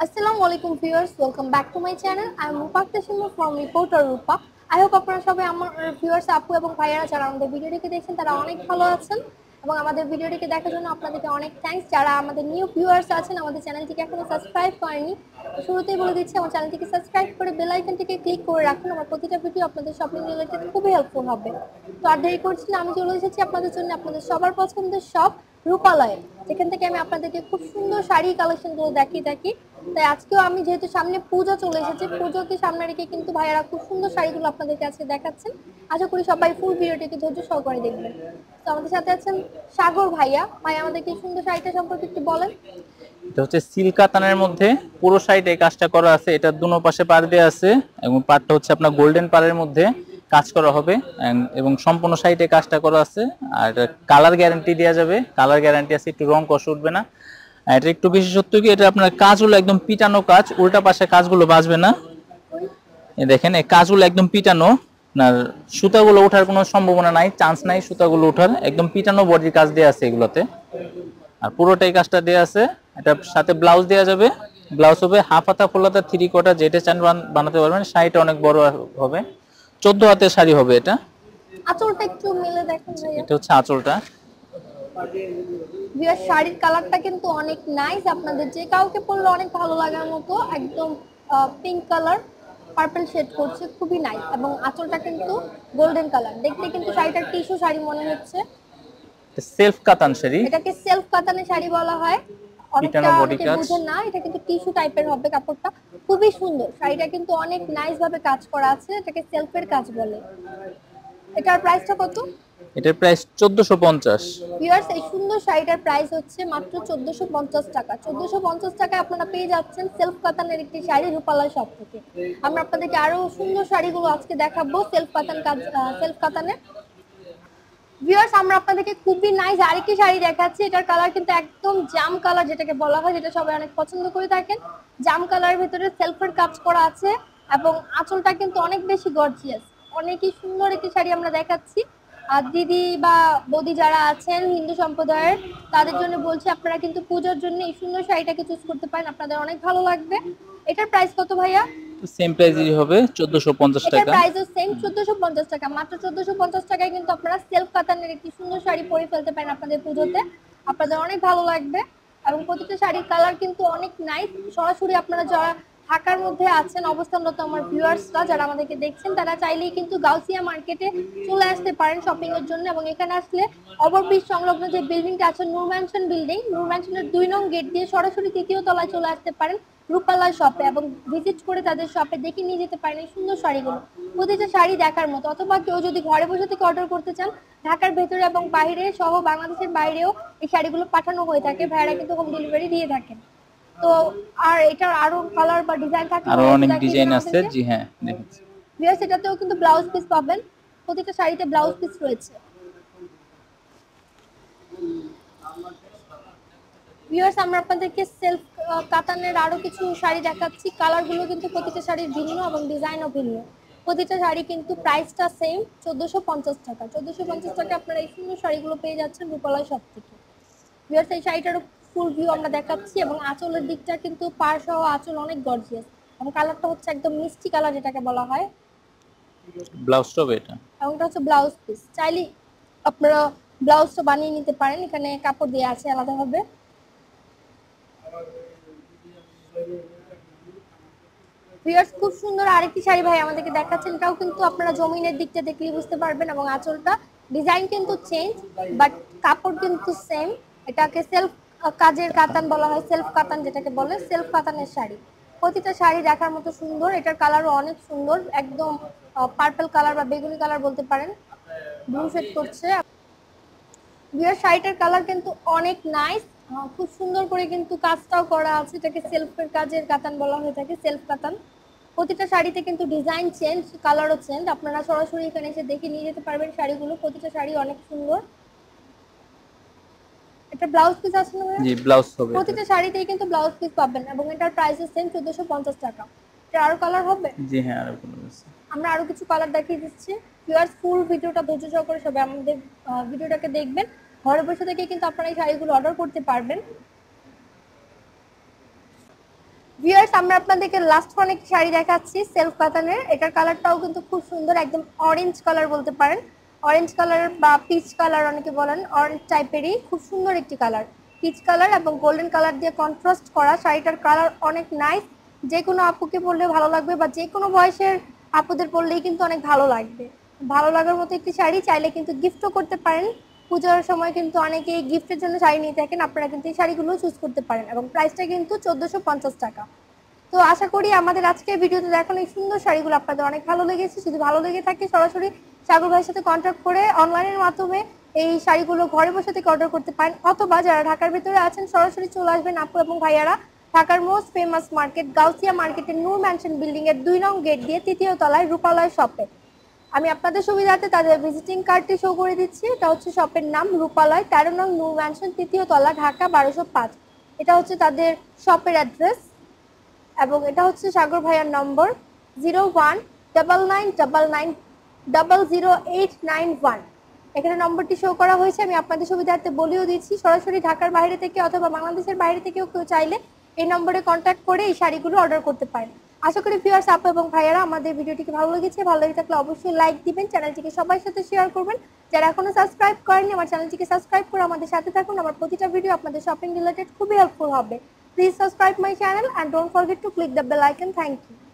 আসসালামু আলাইকুম viewers, welcome back to my channel. I am Rupa Akter from reporter Rupa. I hope আপনারা সবাই আমার ভিউয়ার্স আপু এবং ভাইয়ারা যারা আমাদের ভিডিওটিকে দেখছেন তারা অনেক ভালো আছেন এবং আমাদের ভিডিওটিকে দেখার জন্য আপনাদেরকে অনেক থ্যাঙ্কস। যারা আমাদের নিউ ভিউয়ার্স আছেন, আমাদের চ্যানেলটিকে এখনো সাবস্ক্রাইব করেনি, শুরুতেই বলে দিচ্ছি আমার চ্যানেলটিকে সাবস্ক্রাইব করে বেল আইকনটিকে ক্লিক করে রাখুন। আমার প্রতিটা ভিডিও আপনাদের শপিং রিলেটেড খুবই হেল্পফুল হবে। তো আর দেরি করছি না, আমি চলে এসেছি আপনাদের জন্য আপনাদের সবার পছন্দের শপ রূপালয়ে, যেখান থেকে আমি আপনাদেরকে খুব সুন্দর শাড়ি কালেকশনগুলো দেখিয়ে থাকি। তাই আজকেও আমি যেহেতু সামনে পূজা চলে এসেছে, পুজোকে সামনে রেখে কিন্তু ভাইয়ারা খুব সুন্দর শাড়িগুলো আপনাদেরকে আজকে দেখাচ্ছেন। আশা করি সবাই ফুল ভিডিওটিকে ধৈর্য সহকারে দেখবেন। তো আমাদের সাথে আছেন সাগর ভাইয়া। ভাই আমাদেরকে এই সুন্দর শাড়িটা সম্পর্কে একটু বলেন। এটা হচ্ছে সিল্ক কাতানের মধ্যে পুরো সাইডে কাজটা করা আছে। এটা দুনো পাশে পাড় দেওয়া আছে এবং পাড়টা হচ্ছে আপনার গোল্ডেন পাড়ের মধ্যে কাজ করা হবে এবং সম্পূর্ণ সাইডে কাজটা করা আছে। আর কালার গ্যারান্টি দেওয়া যাবে, কালার গ্যারান্টি আছে, একটু রং কষ উঠবে না। আর এটা একটু বিশেষত্ব কি, এটা আপনার কাজগুলো একদম পিটানো কাজ, উল্টা পাশে কাজগুলো বাজবে না। এই দেখেন এই কাজগুলো একদম পিটানো, আপনার সুতাগুলো ওঠার কোনো সম্ভাবনা নাই, চান্স নাই সুতাগুলো ওঠার, একদম পিটানো বডির কাজ দেওয়া আছে এগুলোতে। আর পুরোটাই কাজটা দেওয়া আছে। এটার সাথে ব্লাউজ দেওয়া যাবে, ব্লাউজ হবে হাফ হাতা ফুল হাতা 3/4 যেটা চান বানাতে পারবেন। শাড়িটা অনেক বড় হবে, 14 হাতের শাড়ি হবে এটা। আঁচলটা একটু মেলে দেখেন ভাইয়া। এটা হচ্ছে আঁচলটা। ভিউয়ার শাড়ির কালারটা কিন্তু অনেক নাইস, আপনাদের যে কাউকে পরলে অনেক ভালো লাগার মতো, একদম পিঙ্ক কালার পার্পল শেড করছে, খুবই নাইস। এবং আঁচলটা কিন্তু গোল্ডেন কালার, দেখতে কিন্তু শাড়িটা টিস্যু শাড়ি মনে হচ্ছে। সেলফ কাতান শাড়ি, এটাকে সেলফ কাতানের শাড়ি বলা হয়। পিটানো বডি অনেকে কাজ। বুঝেন না, এটা কিন্তু টিস্যু টাইপের হবে কাপড়টা, খুবই সুন্দর। শাড়িটা কিন্তু অনেক নাইস ভাবে কাজ করা আছে, এটাকে সেলফের কাজ বলে। এটার প্রাইসটা কত? এটার প্রাইস 1450। ভিউয়ার্স, এই সুন্দর শাড়িটার প্রাইস হচ্ছে মাত্র 1450 টাকা। 1450 টাকায় আপনারা পেয়ে যাচ্ছেন সেলফ কাতানের একটি শাড়ি রূপালয় শপ থেকে। আমরা আপনাদেরকে আরো সুন্দর শাড়িগুলো আজকে দেখাবো সেলফ কাতান কাজ, সেলফ কাতানের। ভিউয়ার্স, আমরা আপনাদেরকে খুবই নাইস আরেকটি শাড়ি দেখাচ্ছি। এটার কালার কিন্তু একদম জাম কালার যেটাকে বলা হয়, যেটা সবাই অনেক পছন্দ করে থাকেন। জাম কালারের ভিতরে সেলফের কাজ করা আছে এবং আঁচলটা কিন্তু অনেক বেশি গর্জিয়াস। অনেকই সুন্দর একটি শাড়ি আমরা দেখাচ্ছি। আর দিদি বা বৌদি যারা আছেন হিন্দু সম্প্রদায়ের, তাদের জন্য বলছি আপনারা কিন্তু পূজার জন্য এই সুন্দর শাড়িটাকে চুজ করতে পারেন, আপনাদের অনেক ভালো লাগবে। এটার প্রাইস কত ভাইয়া? সেম প্রাইসই হবে 1450 এটার টাকা। প্রাইসও সেম 1450 টাকা। মাত্র 1450 টাকায় কিন্তু আপনারা সেলফ কাতানের একটি সুন্দর শাড়ি পরে ফেলতে পারেন আপনাদের পুজোতে, আপনাদের অনেক ভালো লাগবে। এবং প্রতিটা শাড়ির কালার কিন্তু অনেক নাইস। সরাসরি আপনারা যারা ঢাকার মধ্যে আছেন অবস্থানরত আমার ভিউয়ার্সরা যারা আমাদেরকে দেখছেন, তারা চাইলেই কিন্তু গাউসিয়া মার্কেটে চলে আসতে পারেন শপিং এর জন্য। এবং এখানে আসলে ওভারব্রিজ সংলগ্ন যে বিল্ডিংটা আছে নূর ম্যানশন বিল্ডিং, নূর ম্যানশনের 2 নং গেট দিয়ে সরাসরি 3য় তলায় চলে আসতে পারেন রূপালয় শপে এবং ভিজিট করে তাদের শপে দেখে নিয়ে যেতে পারেন এই সুন্দর শাড়িগুলো। প্রতিটা শাড়ি দেখার মতো। অথবা কেউ যদি ঘরে বসে থেকে অর্ডার করতে চান, ঢাকার ভেতরে এবং বাইরে সহ বাংলাদেশের বাইরেও এই শাড়িগুলো পাঠানো হয়ে থাকে, ভাইয়ারা কিন্তু হোম ডেলিভারি দিয়ে থাকেন। তো আর এটার আরো কালার বা ডিজাইন থাকলে আরো একটু অনেক দেখিয়ে ডিজাইন দিবেন আছে। আমাদেরকে। জি হ্যাঁ, দেখেছি। ভিউয়ার্স, এটাতেও কিন্তু ব্লাউজ পিস পাবেন, প্রতিটা শাড়িতে ব্লাউজ পিস রয়েছে। ভিউয়ার্স, আমরা আপনাদেরকে সেলফ কাতানের আরো কিছু শাড়ি দেখাচ্ছি। কালারগুলো কিন্তু প্রতিটা শাড়ির ভিন্ন এবং ডিজাইনও ভিন্ন। প্রতিটা শাড়ি কিন্তু প্রাইসটা সেম 1450 টাকা। 1450 টাকা আপনারা এই সুন্দর শাড়িগুলো পেয়ে যাচ্ছেন রূপালয় শপ থেকে। ভিউয়ার্স, এই শাড়িটারও ফুল ভিউ আমরা দেখাচ্ছি এবং আঁচলের দিকটা কিন্তু পাড় সহ আঁচল অনেক গর্জিয়াস এবং কালারটা হচ্ছে একদম মিষ্টি কালার যেটাকে বলা হয়। ব্লাউজটা হবে এটা। এবং এটা হচ্ছে ব্লাউজ পিস। চাইলে আপনারা ব্লাউজটা বানিয়ে নিতে পারেন, এখানে কাপড় দেওয়া আছে আলাদাভাবে। ভিউয়ার্স, খুব সুন্দর আরেকটি শাড়ি ভাই আমাদেরকে দেখাচ্ছেন। এটাও কিন্তু আপনারা জমিনের দিকটা দেখলেই বুঝতে পারবেন এবং আঁচলটা ডিজাইন কিন্তু চেঞ্জ, বাট কাপড় কিন্তু সেম। এটাকে সেলফ কাজের কাতান বলা হয়, সেলফ কাতান যেটাকে বলে, সেলফ কাতানের শাড়ি। প্রতিটা শাড়ি দেখার মতো সুন্দর। এটার কালারও অনেক সুন্দর, একদম পার্পল কালার বা বেগুনি কালার বলতে পারেন, ব্লু শেড করছে। ভিউয়ার, শাড়িটার কালার কিন্তু অনেক নাইস, খুব সুন্দর করে কিন্তু কাজটাও করা আছে। এটাকে সেলফের কাজের কাতান বলা হয়ে থাকে, সেলফ কাতান। প্রতিটা শাড়িতে কিন্তু ডিজাইন চেঞ্জ, কালারও চেঞ্জ। আপনারা সরাসরি এখানে এসে দেখে নিয়ে যেতে পারবেন শাড়িগুলো, প্রতিটা শাড়ি অনেক সুন্দর। এটা ব্লাউজ পিস আছে না? জি, ব্লাউজ হবে এটা। প্রতিটা শাড়িতেই কিন্তু ব্লাউজ পিস পাবেন এবং এটার প্রাইস সেম 1450 টাকা। এটা আরো কালার হবে। জি হ্যাঁ, আরো কোনো আছে। আমরা আরো কিছু কালার দেখিয়ে দিচ্ছি। ভিউয়ার্স, ফুল ভিডিওটা ধৈর্য সহকারে সবাই আমাদের ভিডিওটাকে দেখবেন। ঘরে বসে থেকে কিন্তু আপনারা এই শাড়িগুলো অর্ডার করতে পারবেন। ভিউয়ার্স আমরা আপনাদেরকে লাস্ট অনেক শাড়ি দেখাচ্ছি সেলফ কাতানের। এটার কালারটাও কিন্তু খুব সুন্দর, একদম অরেঞ্জ কালার বলতে পারেন, অরেঞ্জ কালার বা পিচ কালার অনেকে বলেন, অরেঞ্জ টাইপেরই খুব সুন্দর একটি কালার, পিচ কালার এবং গোল্ডেন কালার দিয়ে কন্ট্রাস্ট করা। শাড়িটার কালার অনেক নাইস, যে কোনো আপুকে পরলে ভালো লাগবে বা যে কোনো বয়সের আপুদের পরলেই কিন্তু অনেক ভালো লাগবে। ভালো লাগার মতো একটি শাড়ি, চাইলে কিন্তু গিফটও করতে পারেন। পূজার সময় কিন্তু অনেকেই গিফটের জন্য শাড়ি নিয়ে থাকেন, আপনারা কিন্তু এই শাড়িগুলো চুজ করতে পারেন এবং প্রাইসটা কিন্তু 1450 টাকা। তো আশা করি আমাদের আজকের ভিডিওতে দেখানো এই সুন্দর শাড়িগুলো আপনাদের অনেক ভালো লেগেছে। যদি ভালো লেগে থাকে সরাসরি সাগর ভাইয়ের সাথে কন্ট্যাক্ট করে অনলাইনের মাধ্যমে এই শাড়িগুলো ঘরে বসে থেকে অর্ডার করতে পারেন, অথবা যারা ঢাকার ভিতরে আছেন সরাসরি চলে আসবেন আপু এবং ভাইয়ারা ঢাকার মোস্ট ফেমাস মার্কেট গাউসিয়া মার্কেটের নূর ম্যানশন বিল্ডিং এর 2 নং গেট দিয়ে 3য় তলায় রূপালয় শপে। আমি আপনাদের সুবিধার্থে তাদের ভিজিটিং কার্ডটি শো করে দিচ্ছি। এটা হচ্ছে শপের নাম রূপালয়, 13 নং নূর ম্যানশন, 3য় তলা, ঢাকা 1205। এটা হচ্ছে তাদের শপের অ্যাড্রেস এবং এটা হচ্ছে সাগর ভাইয়ার নম্বর 019999000891। এখানে নম্বরটি শো করা হয়েছে, আমি আপনাদের সুবিধার্থে বলেও দিচ্ছি। সরাসরি ঢাকার বাইরে থেকে অথবা বাংলাদেশের বাইরে থেকেও কেউ চাইলে এই নম্বরে কন্ট্যাক্ট করে এই শাড়িগুলো অর্ডার করতে পারেন। আশা করি ভিউয়ার্স আপু এবং ভাইয়ারা আমাদের ভিডিওটিকে ভালো লেগেছে। ভালো লেগে থাকলে অবশ্যই লাইক দিবেন, চ্যানেলটিকে সবার সাথে শেয়ার করবেন। যারা এখনো সাবস্ক্রাইব করেননি আমার চ্যানেলটিকে সাবস্ক্রাইব করে আমাদের সাথে থাকুন। আমার প্রতিটা ভিডিও আপনাদের শপিং রিলেটেড খুবই হেল্পফুল হবে। Please subscribe my channel and don't forget to click the bell icon. Thank you.